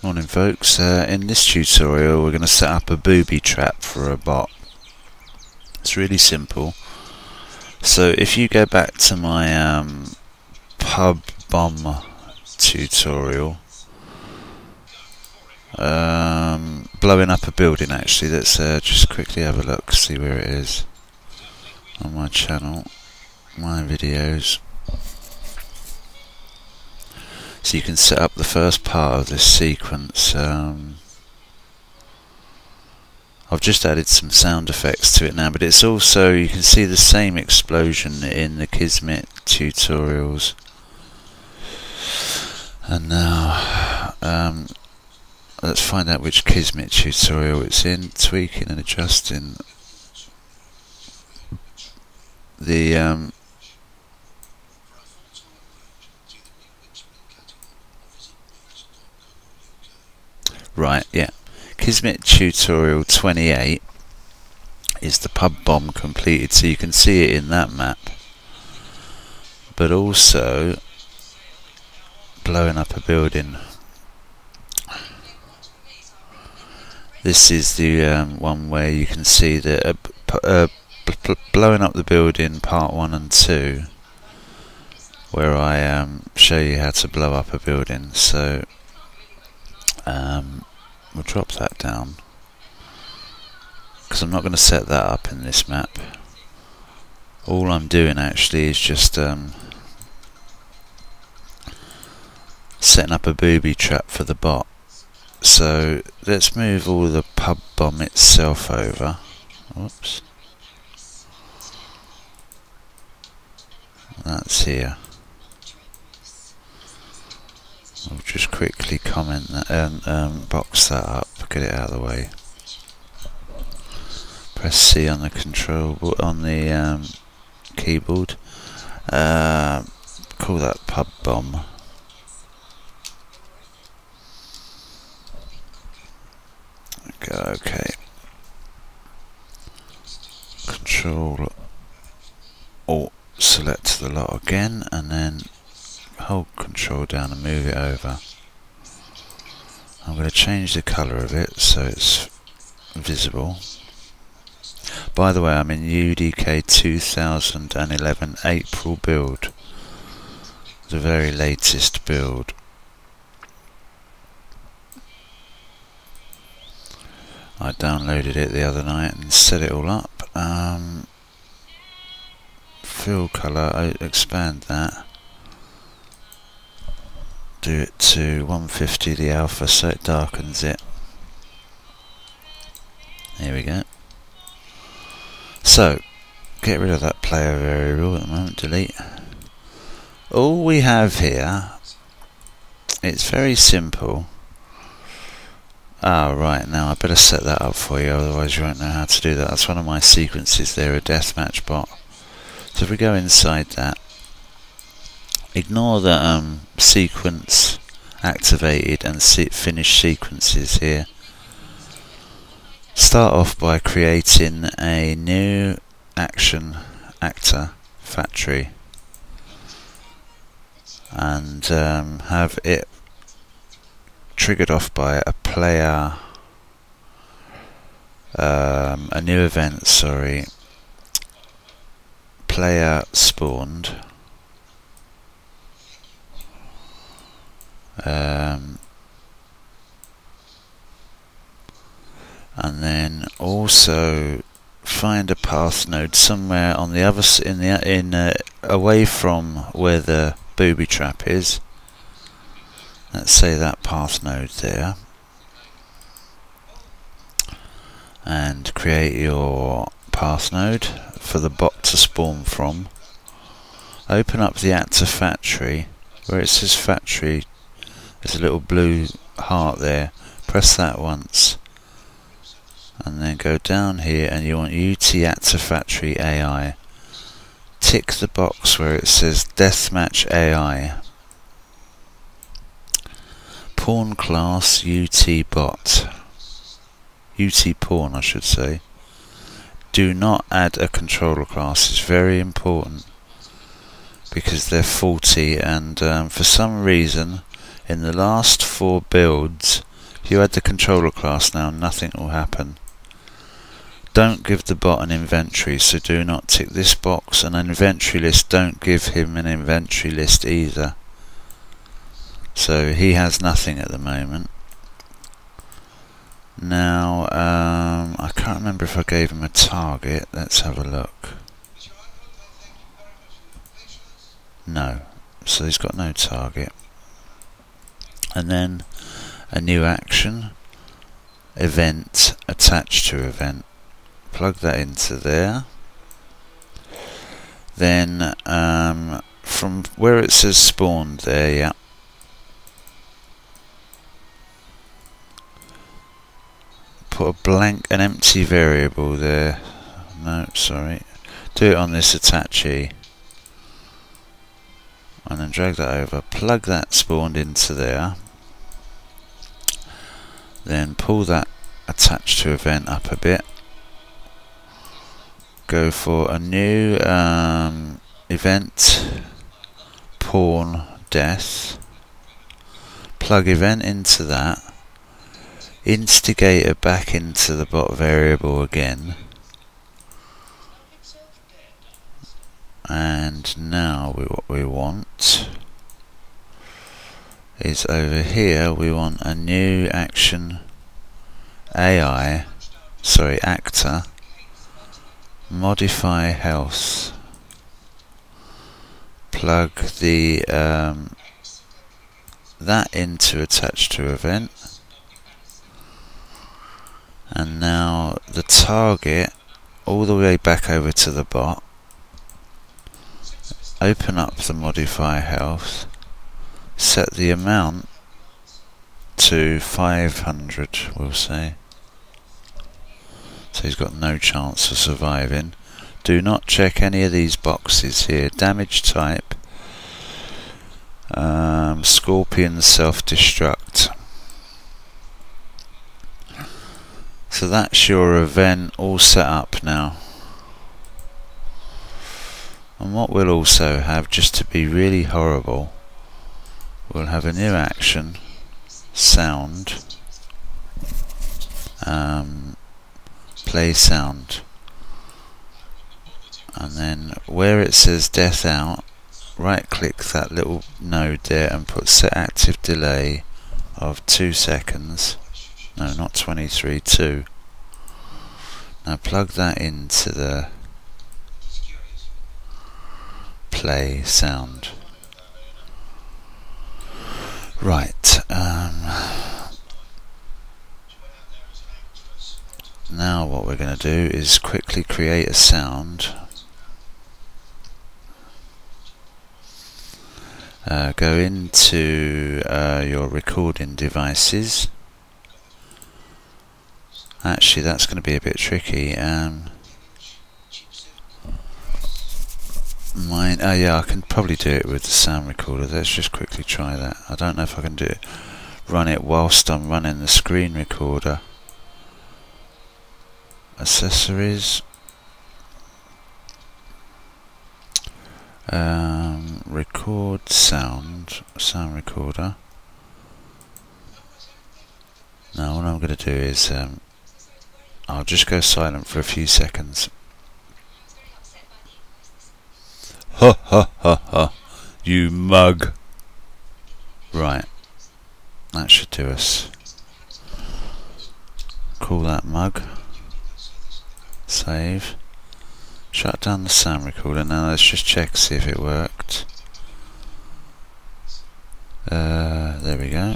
Morning folks, in this tutorial we're going to set up a booby trap for a bot. It's really simple. So if you go back to my pub bomb tutorial, blowing up a building actually, let's just quickly have a look, see where it is on my channel, my videos. So you can set up the first part of this sequence. I've just added some sound effects to it now, but it's also, you can see the same explosion in the Kismet tutorials. And now, let's find out which Kismet tutorial it's in. Tweaking and adjusting the right, yeah. Kismet tutorial 28 is the pub bomb completed, so you can see it in that map. But also blowing up a building. This is the one where you can see that blowing up the building part 1 and 2, where I show you how to blow up a building. So we'll drop that down because I'm not going to set that up in this map. All I'm doing actually is just setting up a booby trap for the bot. So let's move all the pub bomb itself over. Whoops. That's here. I'll just quickly comment that and box that up, get it out of the way. Press C on the control on the keyboard. Call that pub bomb. Okay. Control Alt select the lot again, and then hold control down and move it over. I'm going to change the colour of it so it's visible. By the way, I'm in UDK 2011 April build, the very latest build. I downloaded it the other night and set it all up. Fill colour, I expand that. Do it to 150 the alpha so it darkens it. There we go. So, get rid of that player variable at the moment, delete. All we have here, it's very simple. Ah, right, now I better set that up for you, otherwise you won't know how to do that. That's one of my sequences there, a deathmatch bot. So if we go inside that, ignore the sequence activated and finish sequences here. Start off by creating a new actor factory and have it triggered off by a player, a new event, sorry, player spawned. And then also find a path node somewhere on the other away from where the booby trap is. Let's say that path node there, and create your path node for the bot to spawn from. Open up the actor factory. Where it says factory, there's a little blue heart there. Press that once, and then go down here, and you want UT actor factory AI. Tick the box where it says deathmatch AI. Pawn class UT bot. UT pawn, I should say. Do not add a controller class. It's very important because they're faulty, and for some reason in the last 4 builds you add the controller class now, nothing will happen. Don't give the bot an inventory, so do not tick this box. An inventory list, don't give him an inventory list either. So he has nothing at the moment. Now, I can't remember if I gave him a target. Let's have a look. No, so he's got no target. And then a new action, event, attached to event. Plug that into there. Then from where it says spawned there, yeah, put a blank, an empty variable there. No, sorry. Do it on this attachee. And then drag that over. Plug that spawned into there. Then pull that attached to event up a bit. Go for a new event, pawn death. Plug event into that. Instigator back into the bot variable again. And now what we want is over here, we want a new action actor, modify health. Plug the that into attached to event. And now the target all the way back over to the bot. Open up the modify health, set the amount to 500, we'll say. So he's got no chance of surviving. Do not check any of these boxes here. Damage type, Scorpion self-destruct. So that's your event all set up now. And what we'll also have, just to be really horrible, we'll have a new action, sound, play sound. And then where it says death out, right click that little node there and put set active delay of 2 seconds. No, not 23, 2. Now plug that into the play sound. Right, now what we're going to do is quickly create a sound. Go into your recording devices. Actually, that's going to be a bit tricky. Oh yeah, I can probably do it with the sound recorder. Let's just quickly try that. I don't know if I can do it, run it whilst I'm running the screen recorder. Accessories, record sound recorder. Now what I'm going to do is I'll just go silent for a few seconds. Ha ha ha ha, you mug. Right, that should do us. Call that mug. Save. Shut down the sound recorder. Now let's just check, see if it worked. There we go.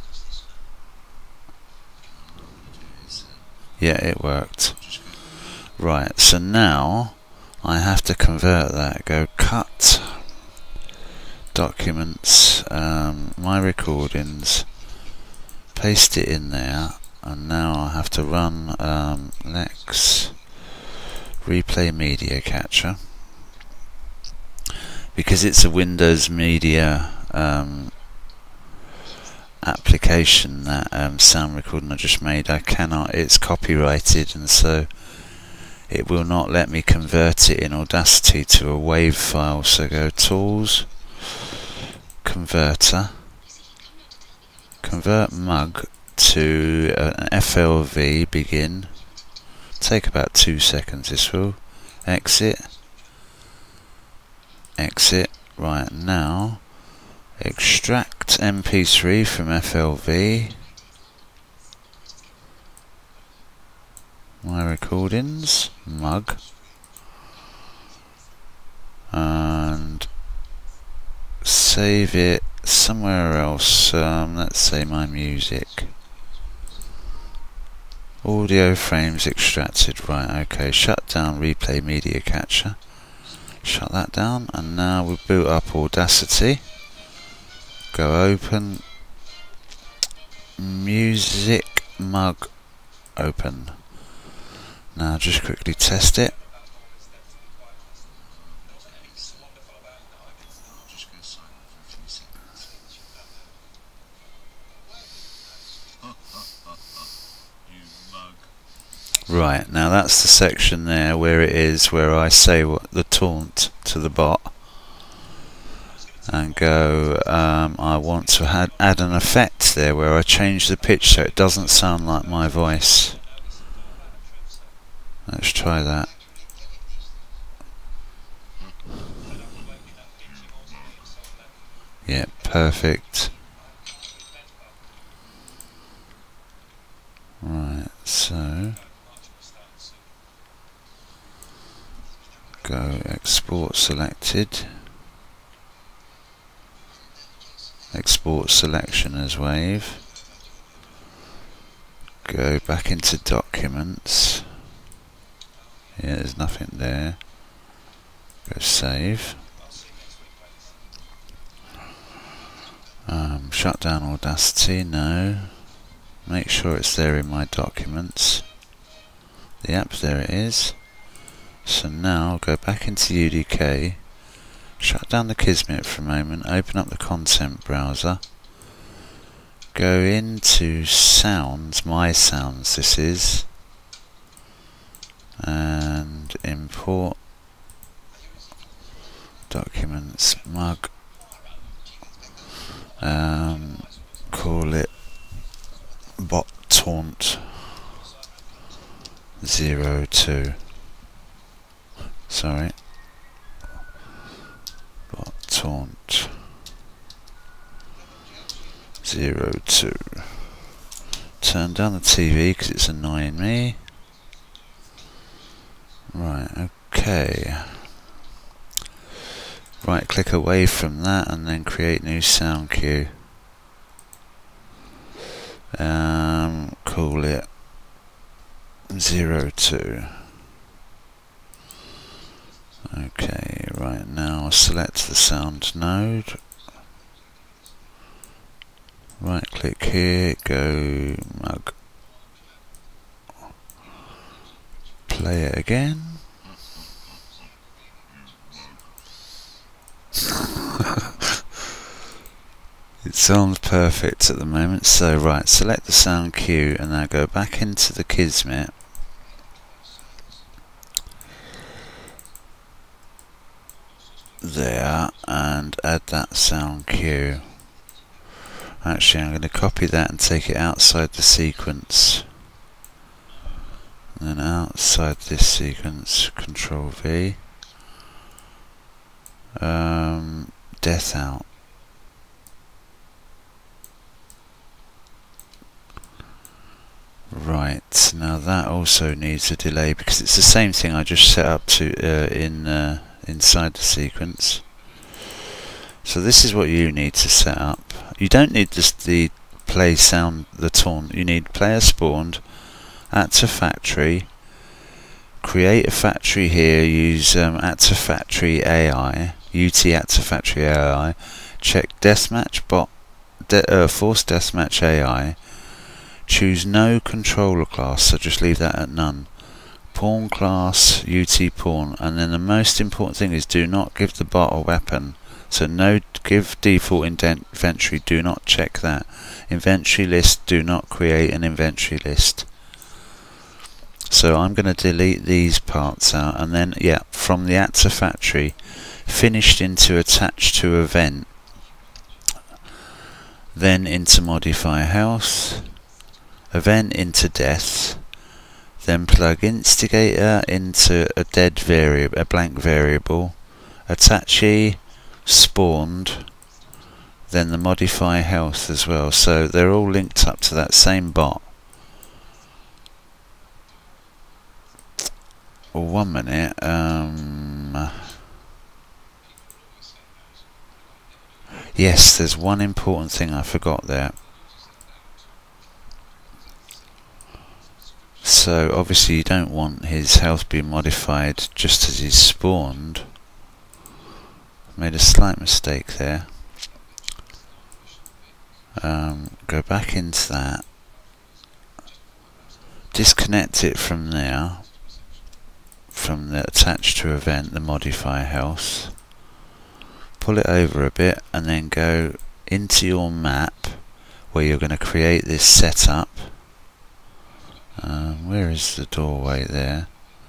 Yeah, it worked. Right, so now I have to convert that. Go cut, documents, my recordings, paste it in there, and now I have to run Lex replay media catcher, because it's a Windows media application, that sound recording I just made. I cannot, it's copyrighted, and so it will not let me convert it in Audacity to a WAV file. So go Tools, Converter, Convert Mug to an FLV begin. Take about 2 seconds this will. Exit. Exit. Right, now extract MP3 from FLV. My recordings. Mug. And save it somewhere else. Let's say my music. Audio frames extracted. Right, okay. Shut down replay media catcher. Shut that down, and now we'll boot up Audacity. Go open. Music mug open. Now just quickly test it. Right, now that's the section there where it is where I say what the taunt to the bot and go, I want to add an effect there where I change the pitch so it doesn't sound like my voice. Let's try that. Yeah, perfect. Right, so go export selected, export selection as wave, go back into documents. Yeah, there's nothing there. Go save. Shut down Audacity. No. Make sure it's there in my documents. The app, there it is. So now go back into UDK. Shut down the Kismet for a moment. Open up the content browser. Go into sounds. My sounds. This is. And import documents mug, call it bot taunt 02, sorry, bot taunt 02. Turn down the TV because it's annoying me. Right, okay. Right click away from that and then create new sound cue. Call it 02. Okay, right now select the sound node. Right click here, go mug. Play it again. It sounds perfect at the moment. So right, select the sound cue and now go back into the Kismet. There, and add that sound cue. Actually, I'm going to copy that and take it outside the sequence. And then outside this sequence, Control V. Death out. Right, now that also needs a delay because it's the same thing I just set up to inside the sequence. So this is what you need to set up. You don't need just the play sound, the taunt. You need player spawned, add to factory, create a factory here, use add to factory AI, UT add to factory AI, check deathmatch bot, force deathmatch AI, choose no controller class, so just leave that at none. Pawn class, UT pawn, and then the most important thing is do not give the bot a weapon. So no, give default inventory, do not check that. Inventory list, do not create an inventory list. So I'm going to delete these parts out, and then yeah, from the add to factory, finished into attached to event, then into modify health, event into death, then plug instigator into a dead variable, a blank variable, attachee spawned, then the modify health as well. So they're all linked up to that same bot. Well, 1 minute. Yes, there's one important thing I forgot there. So obviously you don't want his health being modified just as he's spawned. Made a slight mistake there. Go back into that. Disconnect it from there. From the attached to event, the modify health. Pull it over a bit and then go into your map where you're going to create this setup. Where is the doorway there?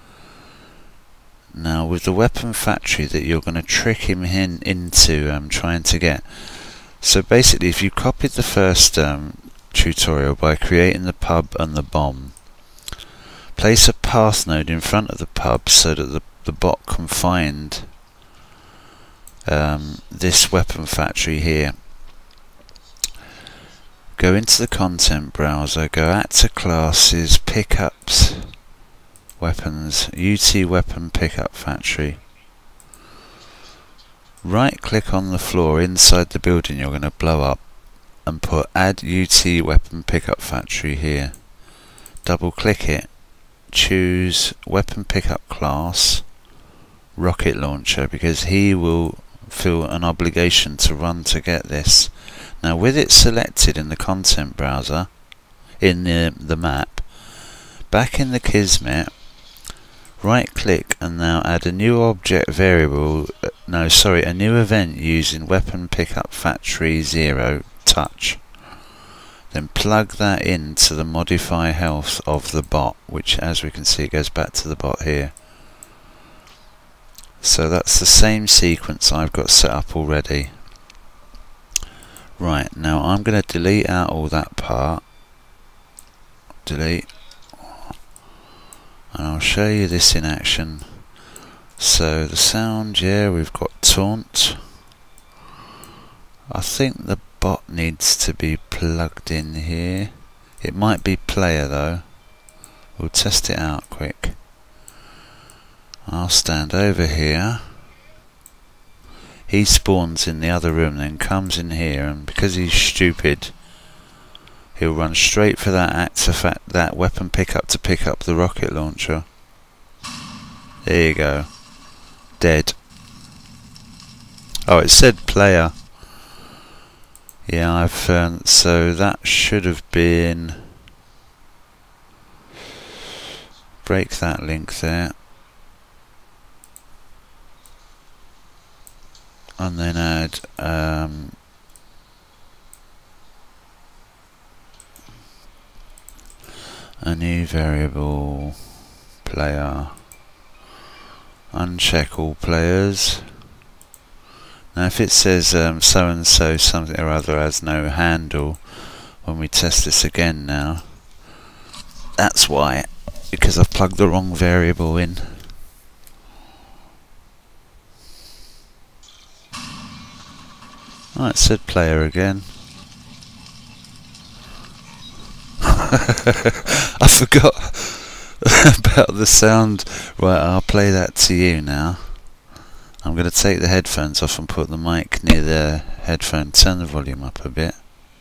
Now with the weapon factory that you're going to trick him into trying to get. So basically if you copied the first tutorial by creating the pub and the bomb, place a path node in front of the pub so that the bot can find this weapon factory here. Go into the content browser, go add to classes, pickups, weapons, UT weapon pickup factory. Right click on the floor inside the building you're going to blow up and put add UT weapon pickup factory here. Double click it, choose weapon pickup class, rocket launcher, because he will feel an obligation to run to get this. Now with it selected in the content browser, in the map, back in the Kismet, right click and now add a new object variable, a new event using weapon pickup factory 0 touch. Then plug that into the modify health of the bot, which as we can see goes back to the bot here. So that's the same sequence I've got set up already. Right, now I'm going to delete out all that part. Delete. And I'll show you this in action. So the sound, yeah, we've got taunt. I think the bot needs to be plugged in here. It might be player though. We'll test it out quick. I'll stand over here. He spawns in the other room, then comes in here, and because he's stupid, he'll run straight for that weapon pickup to pick up the rocket launcher. There you go. Dead. Oh, it said player. Yeah, so that should have been. Break that link there. And then add a new variable player, uncheck all players. Now if it says so and so something or other has no handle when we test this again now, that's why, because I've plugged the wrong variable in. Oh, it said player again. I forgot about the sound. Right, I'll play that to you now. I'm going to take the headphones off and put the mic near the headphone. Turn the volume up a bit.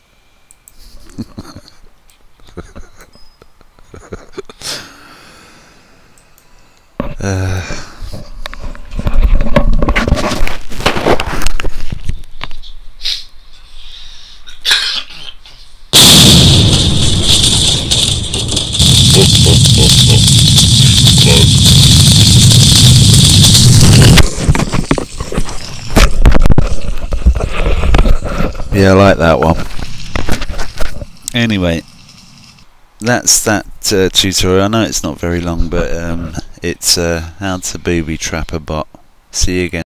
Yeah, I like that one. Anyway, that's that tutorial. I know it's not very long, but it's how to booby trap a bot. See you again.